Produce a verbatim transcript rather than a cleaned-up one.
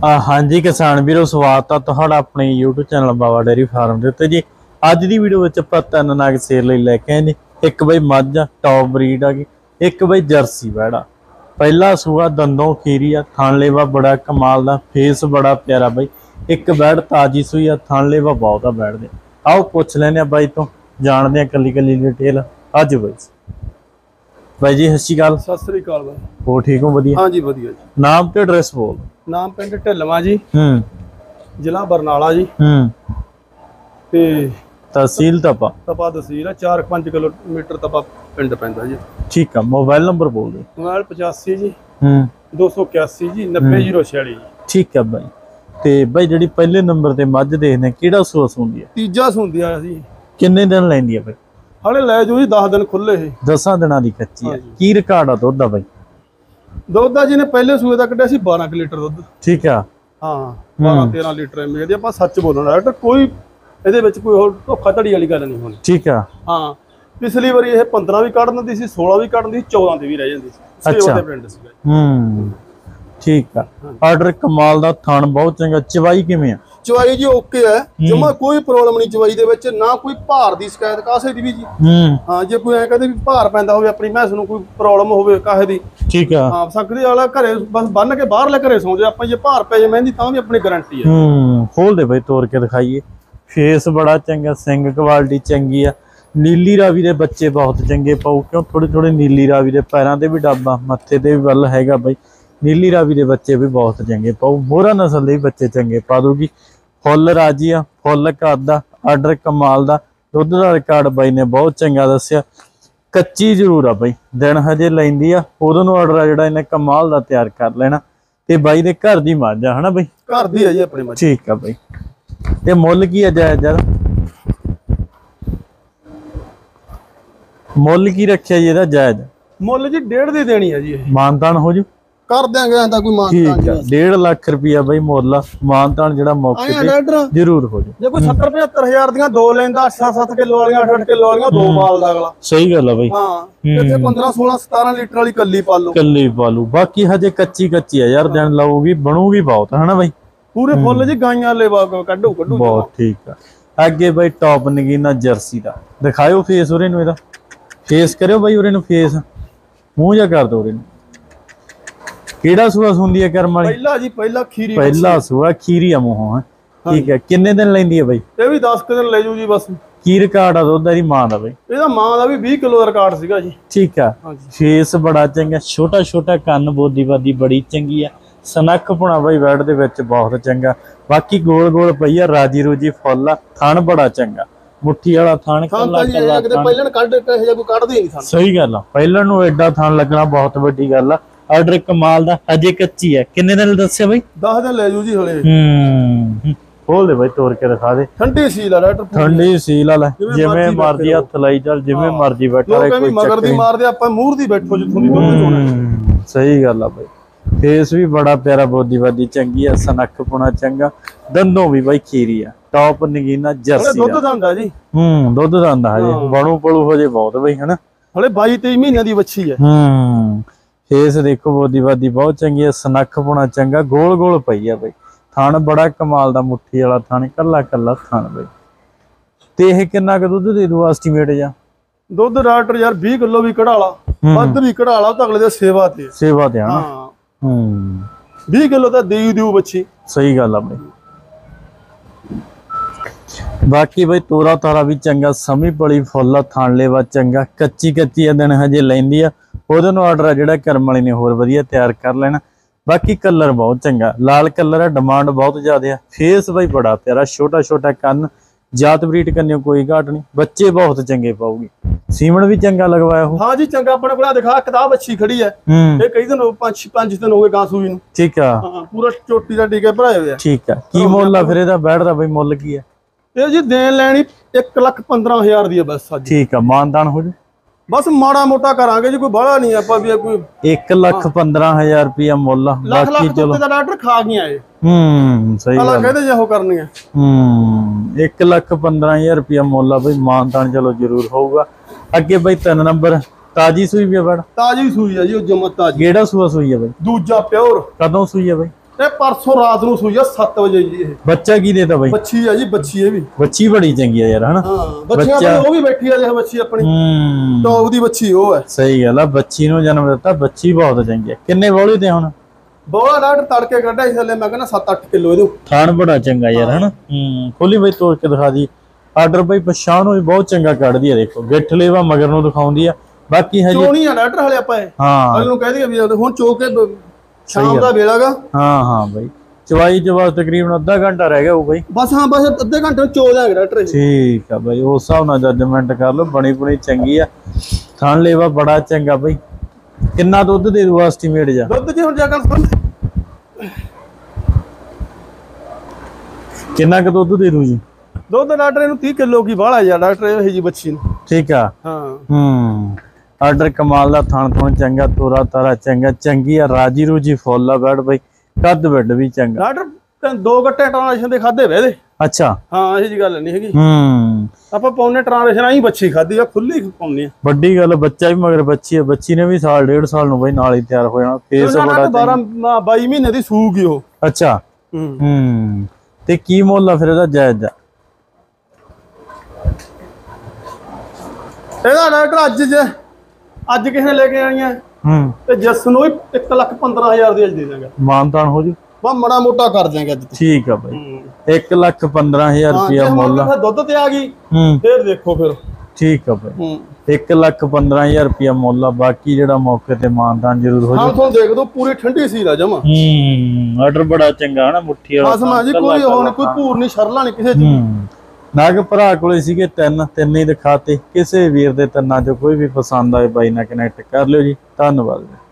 हाँ जी किसान वीरो स्वागत है तुहाडा अपने YouTube channel Baba dairy farm के उत्ते जी। अज की वीडियो में आपां तीन नाग सेल लई लैके आए जी। एक बई मझ टॉप ब्रीड आ गई, एक बई जर्सी बैड़ा। पहला सूआ दंदों खीरी आ, थान लेवा बड़ा कमाल दा, फेस बड़ा प्यारा बई। एक बैड़ ताजी सूई आ, थान लेवा बहुत आ बैड़ दे। आओ पुछ लैने बाई तो जानते हैं कली कली डिटेल। अज बई बाई जी सत श्री अकाल। सत श्री अकाल भाई, हो ठीक हो? वधिया। हाँ जी वधिया जी। नाम ते एड्रैस बोल। नाम पिंड ढिलवा जी, हम्म जिला बरनाला जी, हम्म ते तहसील तपा तपा तहसील है। चार पांच किलोमीटर तपा पिंड पैंदा जी। ठीक है। मोबाइल नंबर बोल दे। मोबाइल पचासी जी हम्म दो सौ इक्यासी जी नब्बे जीरो छियाली जी। ठीक है भाई। ते भाई ਜਿਹੜੀ ਪਹਿਲੇ ਨੰਬਰ ਤੇ ਮੱਝ ਦੇਖਦੇ ਕਿਹੜਾ ਸੂਆ ਸੁੰਦੀ ਹੈ? ਤੀਜਾ ਸੁੰਦੀ ਆ ਜੀ। ਕਿੰਨੇ ਦਿਨ ਲੈਂਦੀ ਹੈ ਭਾਈ? ਹਲੇ ਲੈ ਜੋ ਜੀ दस दिन खुले है। दस ਦਿਨਾਂ ਦੀ ਕੱਚੀ ਹੈ। ਕੀ ਰਿਕਾਰਡ ਆ ਦੁੱਧ ਦਾ ਭਾਈ? ਦੁੱਧ ਦਾ ਜੀ ਨੇ ਪਹਿਲੇ ਸੂਏ ਦਾ ਕੱਢਿਆ ਸੀ बारह ਲੀਟਰ ਦੁੱਧ। ਠੀਕ ਆ। ਹਾਂ बारह तेरह ਲੀਟਰ ਐਵੇਂ ਦੀ ਆਪਾਂ ਸੱਚ ਬੋਲਣਾ ਡਾਕਟਰ, ਕੋਈ ਇਹਦੇ ਵਿੱਚ ਕੋਈ ਹੋਰ ਧੋਖਾ ਧੜੀ ਵਾਲੀ ਗੱਲ ਨਹੀਂ ਹੋਣੀ। ਠੀਕ ਆ। ਹਾਂ ਪਿਛਲੀ ਵਾਰੀ ਇਹ पंद्रह ਵੀ ਕੱਢ ਦਿੰਦੀ ਸੀ, सोलह ਵੀ ਕੱਢ ਦਿੰਦੀ ਸੀ, चौदह ਤੇ ਵੀ ਰਹਿ ਜਾਂਦੀ ਸੀ। ਅੱਛਾ ਪਿੰਡ ਸੀ। ਹੂੰ ਠੀਕ ਆ। ਆਰਡਰ ਕਮਾਲ ਦਾ, ਥਣ ਬਹੁਤ ਚੰਗਾ। ਚਵਾਈ ਕਿਵੇਂ ਆ? ਚਵਾਈ ਜੀ ਓਕੇ ਹੈ, ਜਮਾ ਕੋਈ ਪ੍ਰੋਬਲਮ ਨਹੀਂ ਚਵਾਈ ਦੇ ਵਿੱਚ, ਨਾ ਕੋਈ ਭਾਰ ਦੀ ਸ਼ਿਕਾਇਤ ਕਾਸੇ ਦੀ ਵੀ ਜੀ। ਹੂੰ ਹਾਂ ਜੇ ਕੋਈ ਐ ਕਹਦੇ ਵੀ ਭਾਰ ਪੈਂਦਾ ਹੋਵੇ ਆਪਣੀ ਮੈਸ ਨੂੰ, ਕੋਈ ਪ੍ਰੋਬਲਮ ਹੋਵੇ ਕਾਹੇ ਦੀ, ਠੀਕ ਆ। ਹਾਂ ਸਕਦੀ ਵਾਲਾ ਘਰੇ ਬਸ ਬੰਨ ਕੇ ਬਾਹਰਲੇ ਘਰੇ ਸੌਂ ਜਾ ਆਪਾਂ, ਜੇ ਭਾਰ ਪੈ ਜੇ ਮਹਿੰਦੀ ਤਾਂ ਵੀ ਆਪਣੀ ਗਾਰੰਟੀ ਹੈ। ਹੂੰ ਖੋਲ ਦੇ ਭਾਈ, ਤੋੜ ਕੇ ਦਿਖਾਈਏ। ਫੇਸ ਬੜਾ ਚੰਗਾ, ਸਿੰਗ ਕੁਆਲਿਟੀ ਚੰਗੀ ਆ। ਨੀਲੀ ਰਾਵੀ ਦੇ ਬੱਚੇ ਬਹੁਤ ਚੰਗੇ ਪਾਉ, ਕਿਉਂ ਥੋੜੇ ਥੋੜੇ ਨੀਲੀ ਰਾਵੀ ਦੇ ਪੈਰਾਂ ਤੇ ਵੀ ਡੱਬਾ, ਮੱਥੇ ਤੇ ਵੀ ਵੱਲ ਹੈਗਾ ਬਾਈ। ਨੀਲੀ ਰਾਵੀ ਦੇ ਬੱਚੇ ਵੀ ਬਹੁਤ ਚੰਗੇ ਪਾਉ, ਮੋਹਰਾ ਨਸਲ ਦੇ ਵੀ ਬੱਚੇ ਚੰਗੇ ਪਾ ਦੂਗੀ। ਫੁੱਲ ਰਾਜੀ ਆ, ਫੁੱਲ ਕਰਦਾ। ਆਰਡਰ ਕਮਾਲ ਦਾ, ਦੁੱਧ ਦਾ ਰਿਕਾਰਡ ਬਾਈ ਨੇ ਬਹੁਤ ਚੰਗਾ ਦੱਸਿਆ। ਕੱਚੀ ਜ਼ਰੂਰ ਆ ਬਾਈ, ਦਿਨ ਹਜੇ ਲੈਂਦੀ ਆ, ਉਦੋਂ ਨੂੰ ਆਰਡਰ ਆ ਜਿਹੜਾ ਇਹਨੇ ਕਮਾਲ ਦਾ ਤਿਆਰ ਕਰ ਲੈਣਾ। ਤੇ ਬਾਈ ਦੇ ਘਰ ਦੀ ਮੱਝ ਆ ਹਨਾ ਬਾਈ? ਘਰ ਦੀ ਹੈ ਜੀ ਆਪਣੀ ਮੱਝ। ਠੀਕ ਆ ਬਾਈ। ਤੇ ਮੁੱਲ ਕੀ ਆ ਜਾਇਜ਼ ਯਾਰ? ਮੁੱਲ ਕੀ ਰੱਖਿਆ ਜੀ ਇਹਦਾ ਜਾਇਜ਼? ਮੁੱਲ ਜੀ ਡੇਢ ਦੀ ਦੇਣੀ ਹੈ ਜੀ। ਇਹ ਮਾਨਤਾਨ ਹੋ ਜੂ? ਕਰ ਦਿਆਂਗੇ, ਐਂ ਤਾਂ ਕੋਈ ਮਾਨਤਾਨ ਠੀਕ ਆ। ਡੇਢ ਲੱਖ ਰੁਪਿਆ ਬਾਈ ਮੁੱਲ ਆ। ਮਾਨਤਾਨ ਜਿਹੜਾ ਮੌਕੇ ਤੇ ਜ਼ਰੂਰ ਹੋ ਜੂ। ਜੇ ਕੋਈ सत्तर पचहत्तर ਹਜ਼ਾਰ ਦੀਆਂ ਦੋ ਲੈਂਦਾ, ਸੱਤ ਸੱਤ ਕਿਲੋ ਵਾਲੀਆਂ, ਅੱਠ ਅੱਠ ਕਿਲੋ ਵਾਲੀਆਂ, ਦੋ ਬਾਲ ਦਾ ਅਗਲਾ। ਸਹੀ ਗੱਲ ਆ ਬਾਈ। ਹਾਂ ਇੱਥੇ पंद्रह सोलह सतारह ਲੀਟਰ ਵਾਲੀ ਕੱਲੀ ਪਾਲੋ। ਕੱਲੀ ਪਾਲੂ। ਬਾਕੀ ਹਜੇ ਕੱਚੀ ਕੱਚੀ ਆ ਯਾਰ, ਦਿਨ ਲਾਊਗੀ, ਬਣੂਗੀ ਬਹੁਤ ਹਨਾ ਬਾਈ? ਪੂਰੇ ਫੁੱਲ ਜੀ, ਗਾਈਆਂ ਲੈਵਾ ਕੱਢੋ ਕੱਢੋ ਬਹੁਤ। ਠੀਕ ਆ। ਅੱਗੇ ਬਾਈ ਟੌਪ ਨਗੀਨਾ ਜਰਸੀ ਦਾ ਦਿਖਾਇਓ ਫੇਸ ਉਰੇ ਨੂੰ, ਇਹਦਾ ਫੇਸ ਕਰਿਓ ਬਾਈ ਉਰੇ ਨੂੰ, ਫੇਸ ਮੂੰਹ ਜਾ ਕਰ ਦੋ ਉਰੇ ਨੂੰ। ਕਿਹੜਾ ਸੂਆ ਸੁੰਦੀ ਹੈ ਕਰਮ ਵਾਲੀ? ਪਹਿਲਾ ਜੀ ਪਹਿਲਾ ਖੀਰੀ। ਪਹਿਲਾ ਸੂਆ ਖੀਰੀ ਆ ਮੂੰਹੋਂ। ਠੀਕ ਹੈ। ਕਿੰਨੇ ਦਿਨ ਲੈਂਦੀ ਹੈ ਬਾਈ? ਇਹ ਵੀ दस ਦਿਨ ਲੈ ਜੂ ਜੀ ਬਸ। ਕੀ ਰਿਕਾਰਡ ਆ ਦੁੱਧ ਦੀ ਮਾਂ ਦਾ ਬਾਈ? ਇਹਦਾ ਮਾਂ ਦਾ ਵੀ बीस ਕਿਲੋ ਦਾ ਰਿਕਾਰਡ ਸੀਗਾ ਜੀ। ਠੀਕ ਆ। ਫੇਸ ਬੜਾ ਚੰਗਾ, ਛੋਟਾ ਛੋਟਾ ਕੰਨ, ਬੋਦੀ ਬਾਦੀ ਬੜੀ ਚੰਗੀ ਆ। ਸਨੱਖ ਪੁਣਾ ਬਾਈ ਵੈੜ ਦੇ ਵਿੱਚ ਬਹੁਤ ਚੰਗਾ। ਬਾਕੀ ਗੋਲ ਗੋਲ ਪਈ ਆ, ਰਾਜੀ ਰੂਜੀ ਫੁੱਲ ਆ। ਥਣ ਬੜਾ ਚੰਗਾ, ਮੁੱਠੀ ਵਾਲਾ ਥਣ, ਕੱਲਾ ਕੱਲਾ ਕਿਤੇ ਪਹਿਲਣ ਕੱਢ ਕੇ ਇਹ ਕੋਈ ਕੱਢਦੇ ਨਹੀਂ ਥਣ। ਸਹੀ ਗੱਲ ਆ, ਪਹਿਲਣ ਨੂੰ ਐਡਾ ਥਣ ਲੱਗਣਾ ਬਹੁਤ ਵੱਡੀ ਗੱਲ ਆ। ਆਰਡਰ ਕਮਾਲ ਦਾ, ਅਜੇ ਕੱਚੀ ਹੈ। ਕਿੰਨੇ ਦਿਨ ਦੱਸਿਆ ਬਾਈ? दस ਦਿਨ ਲੈ ਜੂ ਜੀ ਹਲੇ। ਹੂੰ ਖੋਲ ਦੇ ਬਾਈ, ਤੋੜ ਕੇ ਦਿਖਾ ਦੇ। ਠੰਡੀ ਸੀਲ ਆ ਡਾਕਟਰ, ਠੰਡੀ ਸੀਲ ਵਾਲਾ, ਜਿਵੇਂ ਮਰਜ਼ੀ ਹੱਥ ਲਾਈ ਚੱਲ, ਜਿਵੇਂ ਮਰਜ਼ੀ ਬੈਠਾ ਰਹੇ, ਕੋਈ ਮਗਰ ਦੀ ਮਾਰਦੇ ਆਪਾਂ ਮੂਹਰ ਦੀ ਬੈਠੋ ਜਿੱਥੋਂ ਦੀ ਦੁੱਧ ਚੋਣਾ। ਸਹੀ ਗੱਲ ਆ ਬਾਈ। ਫੇਸ ਵੀ ਬੜਾ ਪਿਆਰਾ, ਬੋਦੀ ਬਾਦੀ ਚੰਗੀ ਆ, ਸਨੱਖ ਪੁਣਾ ਚੰਗਾ। ਦੰਦੋਂ ਵੀ ਬਾਈ ਖੀਰੀ ਆ। ਟੌਪ ਨਗੀਨਾ ਜਰਸੀ ਦੁੱਧ ਦੰਦਾ ਜੀ। ਹੂੰ ਦੁੱਧ ਦੰਦਾ ਹਜੇ, ਬਣੂ ਪਲੂ ਹੋ ਜੇ ਬਹੁਤ ਬਾਈ ਹਨਾ। ਹਲੇ बाईस तेईस ਮਹੀਨਿਆਂ ਦੀ ਵੱਛੀ ਹੈ। ਹੂੰ ਫੇਸ ਦੇਖੋ, ਬੋਦੀ ਬਾਦੀ ਬਹੁਤ ਚੰਗੀ ਆ, ਸਨੱਖ ਪੁਣਾ ਚੰਗਾ, ਗੋਲ ਗੋਲ ਪਈ ਆ ਬਾਈ। ਥਣ ਬੜਾ ਕਮਾਲ ਦਾ, ਮੁੱਠੀ ਵਾਲਾ ਥਣ, ਕੱਲਾ ਕੱਲਾ ਥਣ ਬਾਈ। ਤੇ ਇਹ ਕਿੰਨਾ ਕੁ ਦੁੱਧ ਦੇ ਦੂ ਐਸਟੀਮੇਟ ਜਾਂ? ਦੁੱਧ ਡਾਕਟਰ ਯਾਰ बीस ਕਿਲੋ ਵੀ ਕਢਾਲਾ, ਵੱਧ ਵੀ ਕਢਾਲਾ, ਤਾਂ ਅਗਲੇ ਦੇ ਸੇਵਾ ਤੇ ਸੇਵਾ ਤੇ ਆਣਾ। ਹਾਂ ਹੂੰ बीस ਕਿਲੋ ਤਾਂ ਦੇਈ ਦਿਓ ਬੱਚੀ। ਸਹੀ ਗੱਲ ਆ ਬਾਈ। ਬਾਕੀ ਬਾਈ ਤੋਰਾ ਤਾਰਾ ਵੀ ਚੰਗਾ, ਸਮੀ ਪਲੀ ਫੁੱਲ, ਥਣ ਲੇਵਾ ਚੰਗਾ। ਕੱਚੀ ਕੱਚੀ ਦਿਨ ਹਜੇ ਲੈਂਦੀ ਆ, ਉਹਦੇ ਨੂੰ ਆਰਡਰ ਆ ਜਿਹੜਾ ਕਰਮ ਵਾਲੀ ਨੇ ਹੋਰ ਵਧੀਆ ਤਿਆਰ ਕਰ ਲੈਣਾ। ਬਾਕੀ ਕਲਰ ਬਹੁਤ ਚੰਗਾ, ਲਾਲ ਕਲਰ ਆ, ਡਿਮਾਂਡ ਬਹੁਤ ਜ਼ਿਆਦਾ ਆ। ਫੇਸ ਬਾਈ ਬੜਾ ਪਿਆਰਾ, ਛੋਟਾ ਛੋਟਾ ਕੰਨ, ਜਾਤ ਬਰੀਡ ਕੰਨਿਓ ਕੋਈ ਘਾਟ ਨਹੀਂ। ਬੱਚੇ ਬਹੁਤ ਚੰਗੇ ਪਾਉਗੀ। ਸੀਮਣ ਵੀ ਚੰਗਾ ਲਗਵਾਇਆ ਉਹ। ਹਾਂ ਜੀ ਚੰਗਾ, ਆਪਣੇ ਕੋਲ ਦਿਖਾ ਕਿਤਾਬ ਅੱਛੀ ਖੜੀ ਹੈ। ਇਹ ਕਈ ਦਿਨ ਪੰਜ ਪੰਜ ਦਿਨ ਹੋ ਗਏ ਗਾਂ ਸੂਈ ਨੂੰ। ਠੀਕ ਆ। ਹਾਂ ਪੂਰਾ ਚੋਟੀ ਦਾ ਟੀਕੇ ਭਰਾਏ ਹੋਏ ਆ। ਠੀਕ ਆ। ਕੀ ਮੁੱਲ ਆ ਫਿਰ ਇਹਦਾ ਬੈਠਦਾ ਬਾਈ? ਮੁੱਲ ਕੀ ਆ ਇਹ ਜੀ? ਦੇਣ ਲੈਣੀ एक ਲੱਖ पंद्रह ਹਜ਼ਾਰ ਦੀ ਹੈ ਬਸ ਅੱਜ। ਠੀਕ ਆ। ਮਾਨਦਾਨ ਹੋ ਜੂ? ਬਸ ਮਾੜਾ ਮੋਟਾ ਕਰਾਂਗੇ ਜੀ, ਕੋਈ ਬਾਹਲਾ ਨਹੀਂ ਆਪਾਂ ਵੀ ਕੋਈ। एक ਲੱਖ पंद्रह हजार रुपया मुੱਲ। ਬਾਕੀ ਚਲੋ ਦਾ ਡਾਕਟਰ ਖਾ ਗਿਆ ਇਹ। ਹੂੰ ਸਹੀ ਗੱਲ। ਕਹਿੰਦੇ ਜੇ ਉਹ ਕਰਨੀ ਹੈ। ਹੂੰ एक ਲੱਖ पंद्रह हजार रुपया ਮੁੱਲ ਆ ਬਈ। ਮਾਨਦਾਨ ਚਲੋ ਜ਼ਰੂਰ ਹੋਊਗਾ। ਅੱਗੇ ਬਈ ਤਿੰਨ ਨੰਬਰ ਤਾਜੀ ਸੂਈ ਵੀ ਬੜ? ਤਾਜੀ ਸੂਈ ਆ ਜੀ, ਉਹ ਜਮਤ ਤਾਜੀ। ਕਿਹੜਾ ਸੂਆ ਸੂਈ ਆ ਬਈ? ਦੂਜਾ ਪਿਓਰ। ਕਦੋਂ ਸੂਈ ਆ ਬਈ? ਤੇ ਪਰਸੋਂ ਰਾਤ ਨੂੰ ਸੂਈ ਆ ਸੱਤ ਵਜੇ ਜੀ ਇਹ। ਬੱਚਾ ਕੀ ਦੇਤਾ ਬਾਈ? ਬੱਚੀ ਆ ਜੀ, ਬੱਚੀ ਇਹ ਵੀ। ਬੱਚੀ ਬੜੀ ਚੰਗੀ ਆ ਯਾਰ ਹਨਾ। ਹਾਂ ਬੱਚਿਆਂ ਕੋਲ ਉਹ ਵੀ ਬੈਠੀ ਆ, ਦੇਖ ਬੱਚੀ ਆਪਣੀ ਹੂੰ ਟੌਪ ਦੀ ਬੱਚੀ ਉਹ ਹੈ। ਸਹੀ ਗੱਲ ਆ, ਬੱਚੀ ਨੂੰ ਜਨਮ ਦਿੱਤਾ, ਬੱਚੀ ਬਹੁਤ ਚੰਗੀ ਆ। ਕਿੰਨੇ ਬੋਲੀ ਤੇ ਹੁਣ? ਬੋਲਾ ਡਾਕਟਰ ਤੜਕੇ ਕੱਢਿਆ ਸੀ ਥੱਲੇ, ਮੈਂ ਕਹਿੰਦਾ ਸੱਤ ਅੱਠ ਕਿਲੋ ਇਹਦੇ। ਥਾਣ ਬੜਾ ਚੰਗਾ ਯਾਰ ਹਨਾ। ਹੂੰ ਖੋਲੀ ਬਾਈ ਤੋੜ ਕੇ ਦਿਖਾ ਦੀ। ਆਰਡਰ ਬਾਈ ਪਛਾਣ ਨੂੰ ਵੀ ਬਹੁਤ ਚੰਗਾ ਕੱਢਦੀ ਆ, ਦੇਖੋ ਗਿੱਠ ਲੇਵਾ ਮਗਰ ਨੂੰ ਦਿਖਾਉਂਦੀ ਆ। ਬਾਕੀ ਹਜੇ ਚੋਣੀ ਆ ਡਾਕਟਰ ਹਲੇ ਆਪਾਂ ਇਹ। ਹਾਂ ਅਗਲੇ ਨੂੰ ਕਹਿ ਦਈਏ ਵੀ ਹੁਣ ਚੋ ਕੇ ਸ਼ਾਮ ਦਾ ਵੇਲਾਗਾ। ਹਾਂ ਹਾਂ ਬਾਈ ਚਵਾਈ ਚਵਾ ਤਕਰੀਬਨ ਅੱਧਾ ਘੰਟਾ ਰਹਿ ਗਿਆ ਉਹ ਬਾਈ। ਬਸ ਹਾਂ ਬਸ ਅੱਧੇ ਘੰਟੇ ਨੂੰ ਚੋ ਜਾਏਗਾ ਡਾਕਟਰ ਇਹ। ਠੀਕ ਆ ਬਾਈ, ਉਸ ਹਿਸਾਬ ਨਾਲ ਜੱਜਮੈਂਟ ਕਰ ਲਓ। ਬਣੀ ਬਣੀ ਚੰਗੀ ਆ, ਥਣ ਲੇਵਾ ਬੜਾ ਚੰਗਾ ਬਾਈ। ਕਿੰਨਾ ਦੁੱਧ ਦੇ ਦੂ ਐਸਟੀਮੇਟ ਜਾ? ਦੁੱਧ ਜੀ ਹੁਣ ਜਾ ਕੇ ਕਿੰਨਾ ਕੁ ਦੁੱਧ ਦੇ ਦੂ ਜੀ? ਦੁੱਧ ਡਾਕਟਰ ਇਹਨੂੰ ਤੀਹ ਕਿਲੋ ਕੀ ਬਾਹਲਾ ਯਾਰ ਡਾਕਟਰ ਇਹ ਜੀ ਬੱਚੀ ਨੂੰ। ਠੀਕ ਆ। ਹਾਂ ਹੂੰ ਆਰਡਰ ਕਮਾਲ ਦਾ, ਥਣ ਥਣ ਚੰਗਾ, ਤੋਰਾ ਤਾਰਾ ਚੰਗਾ, ਚੰਗੀ ਆ, ਰਾਜੀ ਰੂਜੀ ਫੁੱਲ ਆ ਬੈਡ ਬਾਈ, ਕੱਦ ਵੱਡ ਵੀ ਚੰਗਾ। ਡਾਕਟਰ ਦੋ ਗੱਟੇ ਟ੍ਰਾਂਜੈਕਸ਼ਨ ਦੇ ਖਾਦੇ ਵੇ ਇਹਦੇ। ਅੱਛਾ ਹਾਂ ਇਹ ਜੀ ਗੱਲ ਨਹੀਂ ਹੈਗੀ। ਹੂੰ ਆਪਾਂ ਪਾਉਨੇ ਟ੍ਰਾਂਜੈਕਸ਼ਨ ਆਈ ਬੱਚੀ ਖਾਦੀ ਆ, ਖੁੱਲੀ ਪਾਉਨੇ ਆ। ਵੱਡੀ ਗੱਲ, ਬੱਚਾ ਵੀ ਮਗਰ ਬੱਚੀ ਆ, ਬੱਚੀ ਨੇ ਵੀ ਸਾਲ ਡੇਢ ਸਾਲ ਨੂੰ ਬਾਈ ਨਾਲ ਹੀ ਤਿਆਰ ਹੋ ਜਾਣਾ। ਫੇਸ ਬੜਾ ਬਾਰਾਂ ਬਾਈ ਮਹੀਨੇ ਦੀ ਸੂਗੀ ਉਹ। ਅੱਛਾ ਹੂੰ ਹੂੰ ਤੇ ਕੀ ਮੁੱਲ ਆ ਫਿਰ ਇਹਦਾ ਜਾਇਜ਼ ਦਾ? ਇਹਦਾ ਡਾਕਟਰ ਅੱਜ ਜੇ ਅੱਜ ਕਿਸੇ ਨੇ ਲੈ ਕੇ ਆਣੀਆਂ ਹੂੰ ਤੇ ਜਸ ਨੂੰ ਇੱਕ ਲੱਖ ਪੰਦਰਾਂ ਹਜ਼ਾਰ ਦੀ ਅੱਜ ਦੇ ਦਾਂਗੇ। ਮਾਨਤਾਨ ਹੋ ਜੂ? ਬਾ ਮੜਾ ਮੋਟਾ ਕਰ ਦਿਆਂਗੇ ਅੱਜ। ਠੀਕ ਆ ਬਾਈ, ਇੱਕ ਲੱਖ ਪੰਦਰਾਂ ਹਜ਼ਾਰ ਰੁਪਇਆ ਮੁੱਲ ਆ। ਦੁੱਧ ਤੇ ਆ ਗਈ ਹੂੰ ਫੇਰ ਦੇਖੋ ਫਿਰ। ਠੀਕ ਆ ਬਾਈ, ਹੂੰ ਇੱਕ ਲੱਖ ਪੰਦਰਾਂ ਹਜ਼ਾਰ ਰੁਪਇਆ ਮੁੱਲ ਆ। ਬਾਕੀ ਜਿਹੜਾ ਮੌਕੇ ਤੇ ਮਾਨਤਾਨ ਜ਼ਰੂਰ ਹੋ ਹਾਂ ਜੂ। ਤੁਹਾਨੂੰ ਦੇਖ ਦੋ ਪੂਰੀ ਠੰਡੀ ਸੀ ਦਾ ਜਮਾ। ਹੂੰ ਆਰਡਰ ਬੜਾ ਚੰਗਾ ਹਨਾ, ਮੁੱਠੀ ਵਾਲਾ। ਬਸ ਮਾਂ ਜੀ ਕੋਈ ਉਹ ਨਹੀਂ, ਕੋਈ ਭੂਰ ਨਹੀਂ, ਸ਼ਰਲਾ ਨਹੀਂ ਕਿਸੇ ਚ। ਹੂੰ ਨਾਗ ਭਰਾ ਕੋਲੇ ਸੀਗੇ ਤਿੰਨ ਤਿੰਨ ਹੀ ਦਿਖਾਤੇ। ਕਿਸੇ ਵੀਰ ਦੇ ਤਿੰਨਾਂ ਚੋਂ ਕੋਈ ਵੀ ਪਸੰਦ ਆਏ ਬਾਈ ਨਾਲ ਕਨੈਕਟ ਕਰ ਲਿਓ ਜੀ। ਧੰਨਵਾਦ।